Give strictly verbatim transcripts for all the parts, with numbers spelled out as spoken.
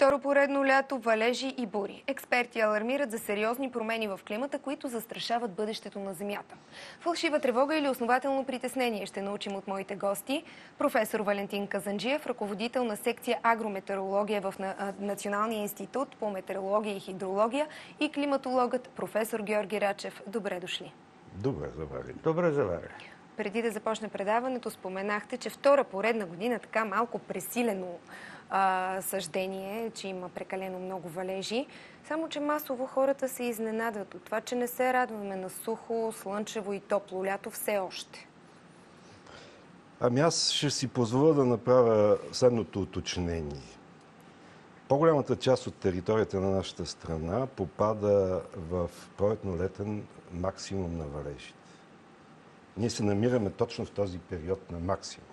Второ поредно лято, валежи и бури. Експерти алармират за сериозни промени в климата, които застрашават бъдещето на Земята. Фалшива тревога или основателно притеснение ще научим от моите гости. Професор Валентин Казанджиев, ръководител на секция агрометеорология в Националния институт по метеорология и хидрология, и климатологът професор Георги Рачев. Добре дошли. Добре заварили. Добре заварили. Преди да започне предаването, споменахте, че втора поредна година така малко пресилено а, съждение, че има прекалено много валежи. Само, че масово хората се изненадват от това, че не се радваме на сухо, слънчево и топло лято все още. Ами аз ще си позволя да направя следното уточнение. По-голямата част от територията на нашата страна попада в пролетно-летен максимум на валежите. Ние се намираме точно в този период на максимум.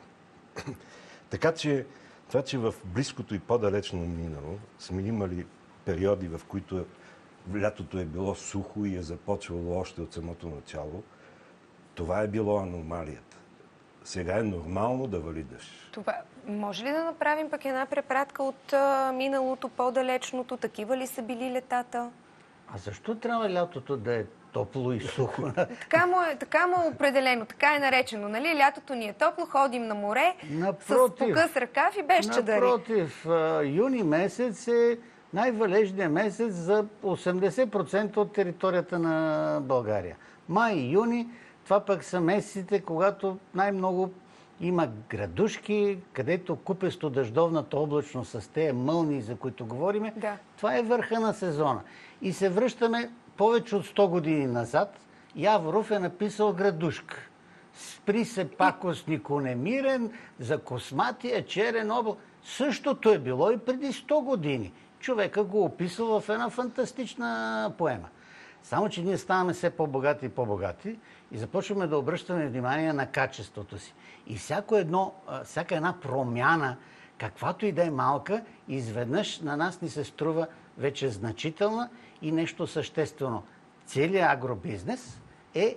Така че това, че в близкото и по-далечно минало сме имали периоди, в които лятото е било сухо и е започвало още от самото начало, това е било аномалията. Сега е нормално да вали дъжд. Това може ли да направим пък една препратка от а, миналото, по-далечното? Такива ли са били летата? А защо трябва лятото да е топло и сухо? така, му е, така му е определено, така е наречено. Нали? Лятото ни е топло, ходим на море напротив, с покъс ръкав и без чадъри. Напротив, юни месец е най-валежният месец за осемдесет процента от територията на България. Май и юни, това пък са месеците, когато най-много има градушки, където купесто дъждовната облачност с тези мълни, за които говорим, да. Това е върха на сезона. И се връщаме повече от сто години назад. Яворов е написал градушка. Спри се пакостнико немирен, за косматия черен обл. Същото е било и преди сто години. Човека го описал в една фантастична поема. Само, че ние ставаме все по-богати и по-богати и започваме да обръщаме внимание на качеството си. И всяко едно, всяка една промяна, каквато и да е малка, изведнъж на нас ни се струва вече значителна и нещо съществено. Целият агробизнес е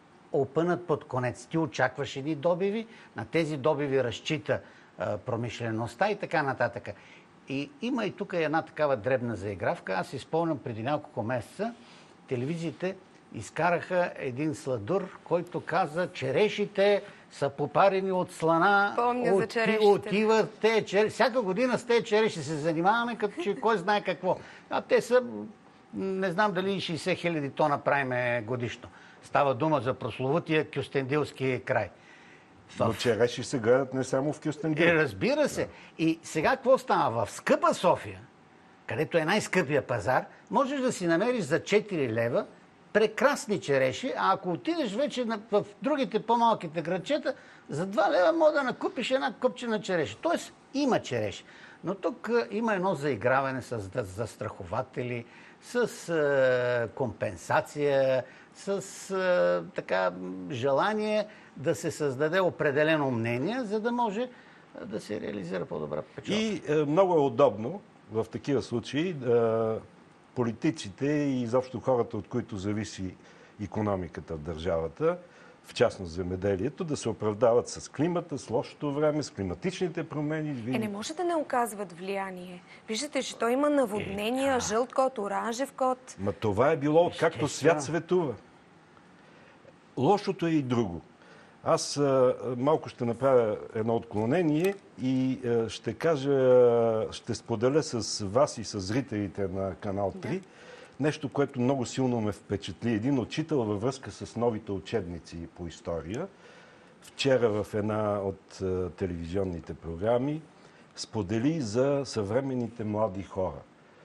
опънат под конец. Ти очакваш едни добиви, на тези добиви разчита а, промишлеността и така нататък. И има и тук една такава дребна заигравка. Аз си спомням преди няколко месеца, телевизиите изкараха един сладур, който каза, черешите са попарени от слана. Помня от, за черешите. Отиват те череши. Всяка година с тези череши се занимаваме, като че кой знае какво. А те са, не знам дали шейсет хиляди тона правиме годишно. Става дума за прословутия Кюстендилски край. Но череши се гледат не само в Кюстендил. И разбира се. Да. И сега какво става? В скъпа София, където е най-скъпия пазар, можеш да си намериш за четири лева прекрасни череши, а ако отидеш вече в другите по-малките градчета, за два лева може да накупиш една копчена череши. Тоест има череши. Но тук има едно заиграване с застрахователи, с е, компенсация, с е, така желание да се създаде определено мнение, за да може да се реализира по-добра печалба. И е, много е удобно в такива случаи да политиците и изобщо хората, от които зависи икономиката в държавата, в частност земеделието, да се оправдават с климата, с лошото време, с климатичните промени. Е, не може да не оказват влияние. Виждате, че той има наводнения, е, жълт код, оранжев код. Ма това е било откакто свят светува. Лошото е и друго. Аз а, малко ще направя едно отклонение и а, ще кажа, ще споделя с вас и с зрителите на Канал три да. Нещо, което много силно ме впечатли. Един учител във връзка с новите учебници по история, вчера в една от а, телевизионните програми, сподели за съвременните млади хора.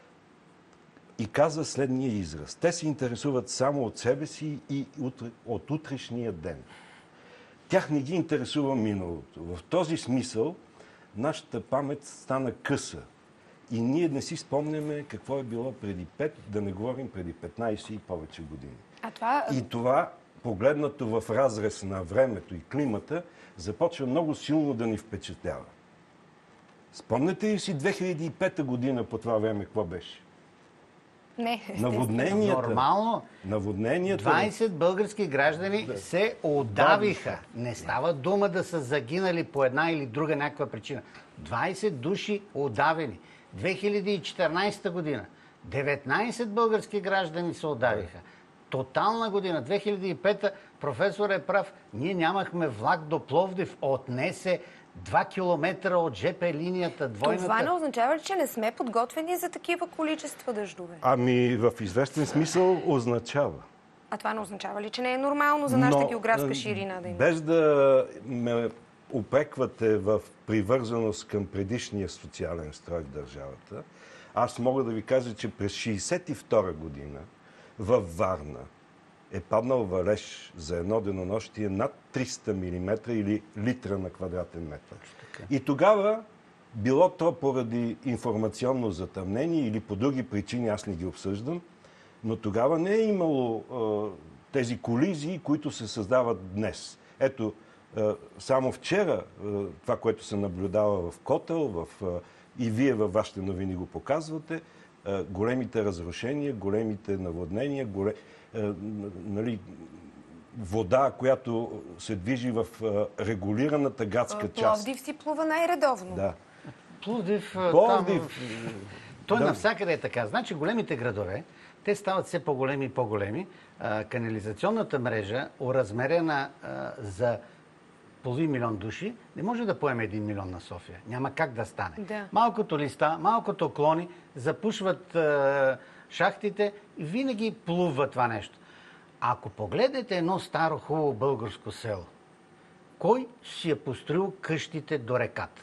И каза следния израз. Те се интересуват само от себе си и от, от утрешния ден. Тях не ги интересува миналото. В този смисъл нашата памет стана къса. И ние не си спомняме какво е било преди пет, да не говорим преди петнайсет и повече години. А това... И това, погледнато в разрез на времето и климата, започва много силно да ни впечатлява. Спомняте ли си две хиляди и пета година по това време какво беше? Не, наводненията. Нормално. Наводненията. двайсет български граждани да. се удавиха. Не става дума да са загинали по една или друга някаква причина. двайсет души удавени. две хиляди и четиринадесета година деветнадесет български граждани се отдавиха. Тотална година. две хиляди и пета професор е прав. Ние нямахме влак до Пловдив. Отнесе два километра от жп линията. Двойната. Това не означава ли, че не сме подготвени за такива количества дъждове? Ами в известен смисъл означава. А това не означава ли, че не е нормално за нашата Но, географска ширина да има? Без да ме упреквате в привързаност към предишния социален строй в държавата, аз мога да ви кажа, че през шейсет и втора година във Варна е паднал валеж за едно денонощие над триста милиметра или литра на квадратен метър. И тогава, било то поради информационно затъмнение или по други причини, аз не ги обсъждам, но тогава не е имало е, тези колизии, които се създават днес. Ето, е, само вчера е, това, което се наблюдава в Котел, в, е, и вие във вашите новини го показвате, е, големите разрушения, големите наводнения, голем, е, нали, вода, която се движи в е, регулираната градска част. Пловдив си плува най-редовно. Да. Пловдив, Пловдив. Там, той Да. навсякъде е така. Значи големите градове, те стават все по-големи и по-големи. А, канализационната мрежа, оразмерена а, за половин милион души, не може да поеме един милион на София. Няма как да стане. Да. Малкото листа, малкото клони запушват а, шахтите и винаги плува това нещо. Ако погледнете едно старо хубаво българско село, кой си е построил къщите до реката?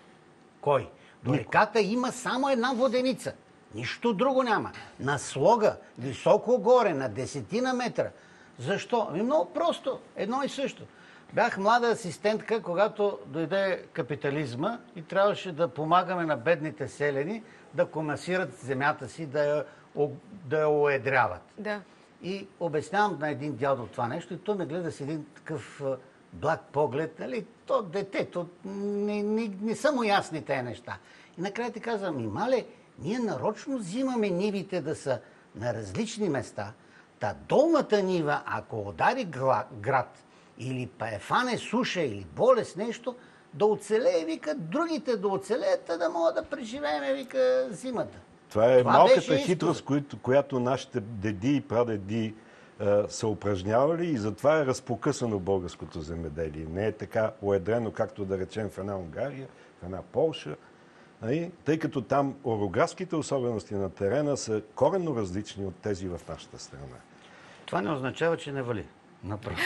Кой? До реката има само една воденица. Нищо друго няма. На слога, високо горе, на десетина метра. Защо? Ами много просто. Едно и също. Бях млада асистентка, когато дойде капитализма и трябваше да помагаме на бедните селени да комасират земята си, да я, да я уедряват. Да. И обяснявам на един дядо това нещо и той ме гледа с един такъв а, благ поглед. Нали? То детето, не, не, не са му ясни тези неща. И накрая ти казвам, ми мале, ние нарочно взимаме нивите да са на различни места. Та долната нива, ако удари град или па фане суша или болест нещо, да оцелее, вика, другите да оцелеят, да могат да преживеем, вика, зимата. Това е Това малката хитрост, която, която нашите деди и прадеди е, са упражнявали и затова е разпокъсано българското земеделие. Не е така уедрено, както да речем в една Унгария, в една Полша. Нали? Тъй като там орографските особености на терена са коренно различни от тези в нашата страна. Това не означава, че не вали. Напротив.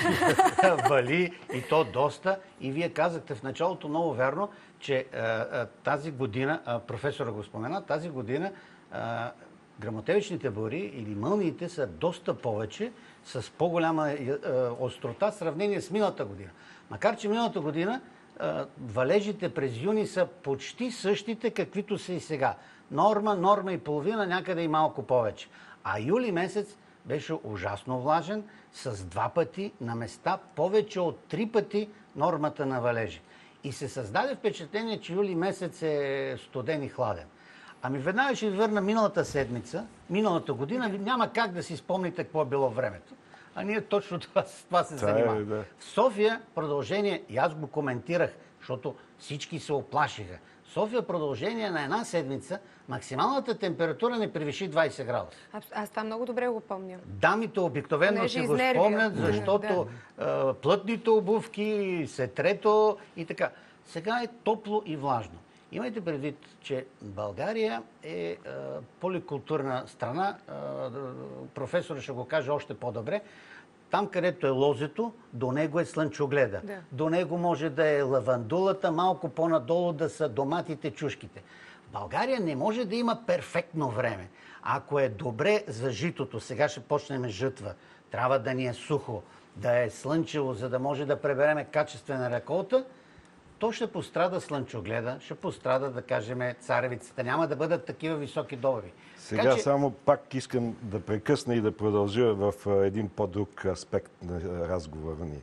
Вали и то доста. И вие казахте в началото много верно, че а, а, тази година, а, професора го спомена, тази година а, гръмотевичните бури или мълниите са доста повече, с по-голяма а, острота в сравнение с миналата година. Макар че миналата година а, валежите през юни са почти същите, каквито са и сега. Норма, норма и половина, някъде и малко повече. А юли месец беше ужасно влажен, с два пъти на места, повече от три пъти нормата на валежи. И се създаде впечатление, че юли месец е студен и хладен. Ами веднага ще ви върна миналата седмица, миналата година, няма как да си спомните какво е било времето. А ние точно това, това се занимаваме. Да. В София продължение, и аз го коментирах, защото всички се оплашиха. В София продължение на една седмица максималната температура не превиши двадесет градуса. А, аз това много добре го помня. Дамите обикновено Понеже си го изнервя. спомнят, Да, защото а, плътните обувки, сетрето и така. Сега е топло и влажно. Имайте предвид, че България е а, поликултурна страна. А, професорът ще го каже още по-добре. Там, където е лозето, до него е слънчогледа. Да. До него може да е лавандулата, малко по-надолу да са доматите, чушките. В България не може да има перфектно време. Ако е добре за житото, сега ще почнем жътва, трябва да ни е сухо, да е слънчево, за да може да пребереме качествена реколта, то ще пострада слънчогледа, ще пострада, да кажем, царевицата. Няма да бъдат такива високи добиви. Сега така, че... само пак искам да прекъсна и да продължа в един по-друг аспект на разговора ни.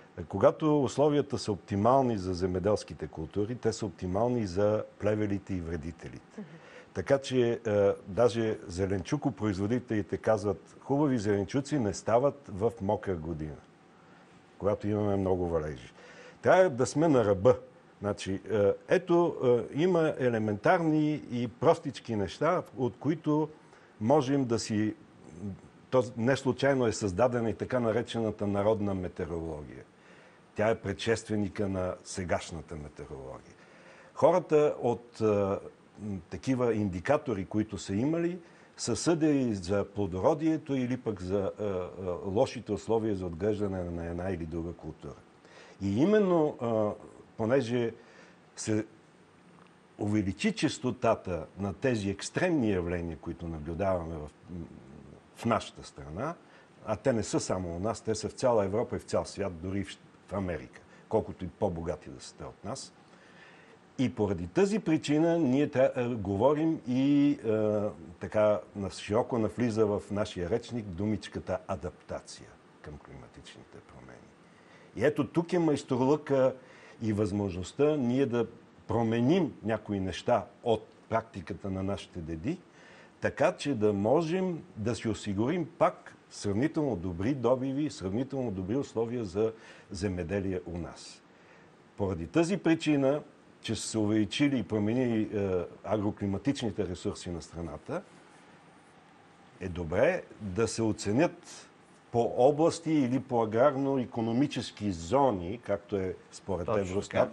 Когато условията са оптимални за земеделските култури, те са оптимални за плевелите и вредителите. Mm-hmm. Така че е, даже зеленчукопроизводителите казват, хубави зеленчуци не стават в мокра година, когато имаме много валежи. Трябва да сме на ръба. Значи, ето, има елементарни и простички неща, от които можем да си... То не случайно е създадена и така наречената народна метеорология. Тя е предшественика на сегашната метеорология. Хората от а, такива индикатори, които са имали, са съдили за плодородието или пък за а, а, лошите условия за отглеждане на една или друга култура. И именно, а, понеже се увеличи честотата на тези екстремни явления, които наблюдаваме в, в нашата страна, а те не са само у нас, те са в цяла Европа и в цял свят, дори в, в Америка, колкото и по-богати да са от нас. И поради тази причина ние тря... говорим и е, така широко навлиза в нашия речник думичката адаптация към климатичните промени. И ето тук е майсторлъка и възможността ние да променим някои неща от практиката на нашите деди, така че да можем да си осигурим пак сравнително добри добиви, сравнително добри условия за земеделие у нас. Поради тази причина, че са се увеличили и променили е, агроклиматичните ресурси на страната, е добре да се оценят по области или по аграрно-икономически зони, както е според Евростат,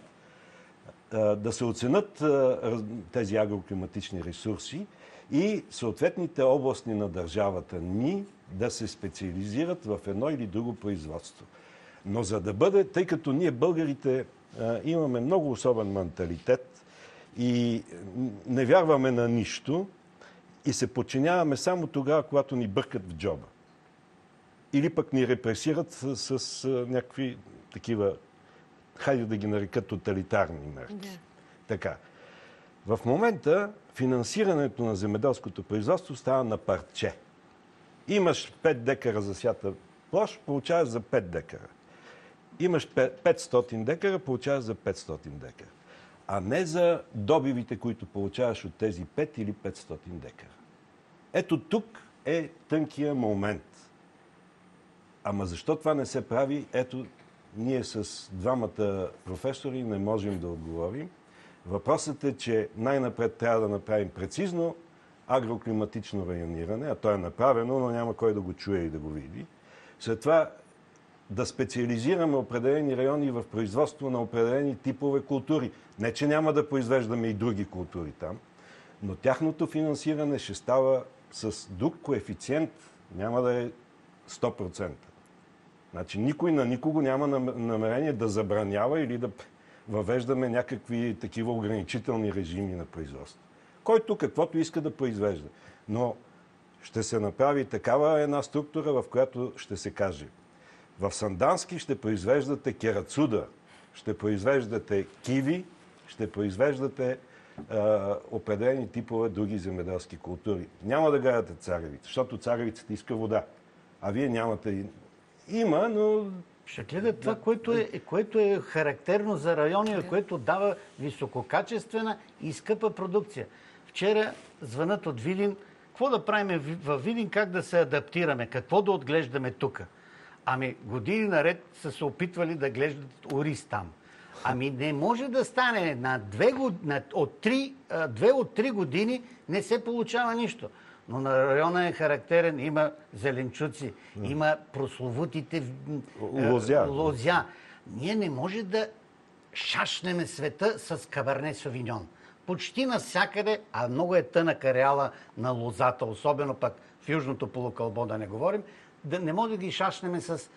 да се оценят тези агроклиматични ресурси и съответните области на държавата ни да се специализират в едно или друго производство. Но за да бъде, тъй като ние българите имаме много особен менталитет и не вярваме на нищо и се подчиняваме само тогава, когато ни бъркат в джоба. Или пък ни репресират с, с някакви такива, хайде да ги нарекат, тоталитарни мерки. Да. Така. В момента финансирането на земеделското производство става на парче. Имаш пет декара засята площ, получаваш за пет декара. Имаш петстотин декара, получаваш за петстотин декара. А не за добивите, които получаваш от тези пет или петстотин декара. Ето тук е тънкия момент. Ама защо това не се прави? Ето, ние с двамата професори не можем да отговорим. Въпросът е, че най-напред трябва да направим прецизно агроклиматично райониране, а то е направено, но няма кой да го чуе и да го види. След това да специализираме определени райони в производство на определени типове култури. Не, че няма да произвеждаме и други култури там, но тяхното финансиране ще става с друг коефициент, няма да е сто процента. Значи никой на никого няма намерение да забранява или да въвеждаме някакви такива ограничителни режими на производство. Който каквото иска да произвежда. Но ще се направи такава една структура, в която ще се каже: в Сандански ще произвеждате керацуда, ще произвеждате киви, ще произвеждате а, определени типове други земеделски култури. Няма да гледате царевица, защото царевицата иска вода. А вие нямате... Има, но... Ще гледат това, което е, което е характерно за райони, да. Което дава висококачествена и скъпа продукция. Вчера звънат от Видин. Какво да правим във Видин, как да се адаптираме, какво да отглеждаме тук? Ами години наред са се опитвали да глеждат ориз там. Ами не може да стане на две, на, от три, две от три години не се получава нищо. Но на района е характерен, има зеленчуци, mm. има прословутите лозя. лозя. Ние не може да шашнеме света с Кабарне Совиньон. Почти навсякъде, а много е тънък ареала на лозата, особено пък в Южното полукълбо да не говорим, да не може да ги шашнеме с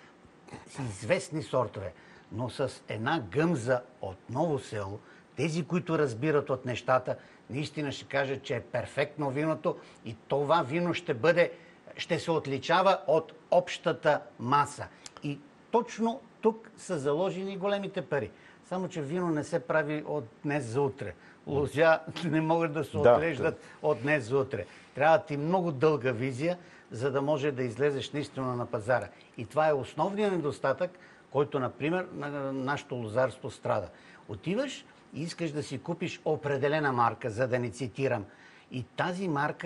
известни сортове. Но с една гъмза от Ново село, тези, които разбират от нещата, наистина ще кажат, че е перфектно виното и това вино ще бъде, ще се отличава от общата маса. И точно тук са заложени големите пари. Само, че вино не се прави от днес за утре. Лозя не могат да се отглеждат да. От днес за утре. Трябва ти много дълга визия, за да може да излезеш наистина на пазара. И това е основният недостатък, който, например, на нашето лозарство страда. Отиваш и искаш да си купиш определена марка, за да не цитирам. И тази марка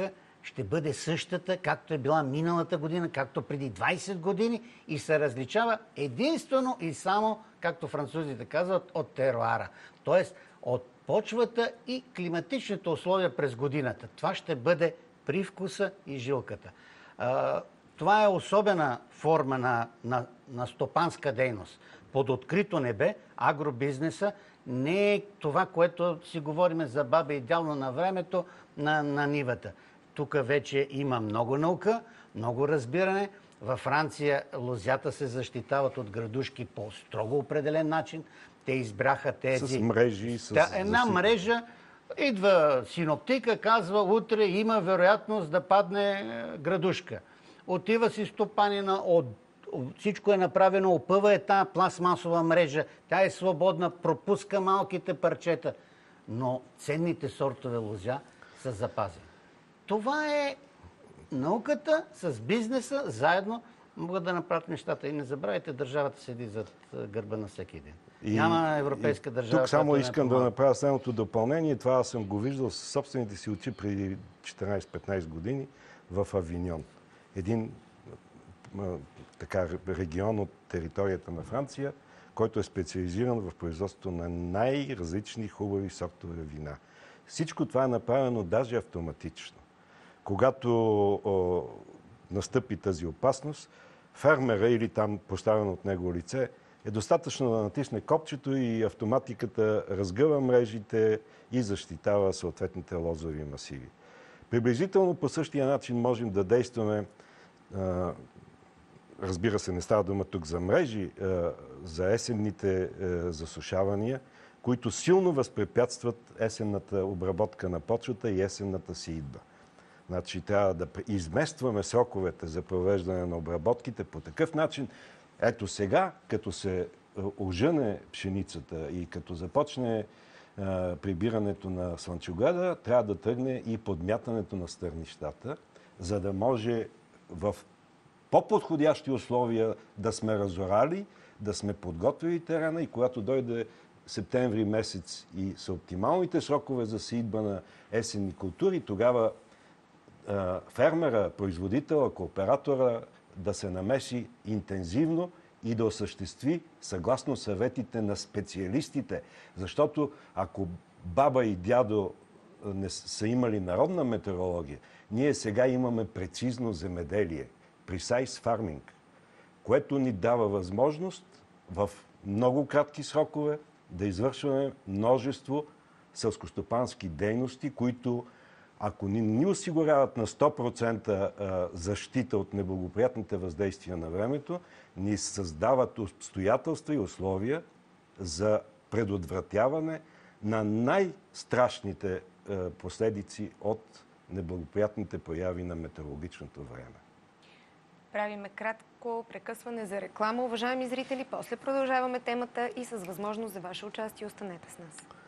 ще бъде същата, както е била миналата година, както преди двайсет години и се различава единствено и само, както французите казват, от теруара. Тоест от почвата и климатичните условия през годината. Това ще бъде привкуса и жилката. Това е особена форма на, на, на стопанска дейност. Под открито небе агробизнеса не е това, което си говорим за баба идеално на времето на, на нивата. Тук вече има много наука, много разбиране. Във Франция лозята се защитават от градушки по строго определен начин. Те избраха тези... С мрежи, с... Да, една защита. Мрежа, идва синоптика, казва, утре има вероятност да падне градушка. Отива си стопанина, от... всичко е направено, опъва е тази пластмасова мрежа, тя е свободна, пропуска малките парчета, но ценните сортове лозя са запазени. Това е науката с бизнеса, заедно могат да направят нещата. И не забравяйте, държавата седи зад гърба на всеки един. И, Няма европейска и държава. Тук само искам да да направя следното допълнение. Това аз съм го виждал със собствените си очи преди четиринайсет-петнайсет години в Авиньон. Един така, регион от територията на Франция, който е специализиран в производството на най-различни хубави сортове вина. Всичко това е направено даже автоматично. Когато о, настъпи тази опасност, фермера или там поставено от него лице е достатъчно да натисне копчето и автоматиката разгъва мрежите и защитава съответните лозови масиви. Приблизително по същия начин можем да действаме. Разбира се, не става дума тук за мрежи, за есенните засушавания, които силно възпрепятстват есенната обработка на почвата и есенната сеитба. Значи трябва да изместваме сроковете за провеждане на обработките по такъв начин. Ето сега, като се ожъне пшеницата и като започне а, прибирането на слънчогледа, трябва да тръгне и подмятането на стърнищата, за да може в по-подходящи условия да сме разорали, да сме подготвили терена и когато дойде септември месец и са оптималните срокове за сеитба на есенни култури, тогава а, фермера, производителя, кооператора да се намеси интензивно и да осъществи съгласно съветите на специалистите. Защото ако баба и дядо не са имали народна метеорология, ние сега имаме прецизно земеделие, precise farming, което ни дава възможност в много кратки срокове да извършваме множество селскостопански дейности, които ако ни, ни осигуряват на сто процента защита от неблагоприятните въздействия на времето, ни създават обстоятелства и условия за предотвратяване на най-страшните последици от неблагоприятните прояви на метеорологичното време. Правиме кратко прекъсване за реклама. Уважаеми зрители, после продължаваме темата и с възможност за ваше участие. Останете с нас.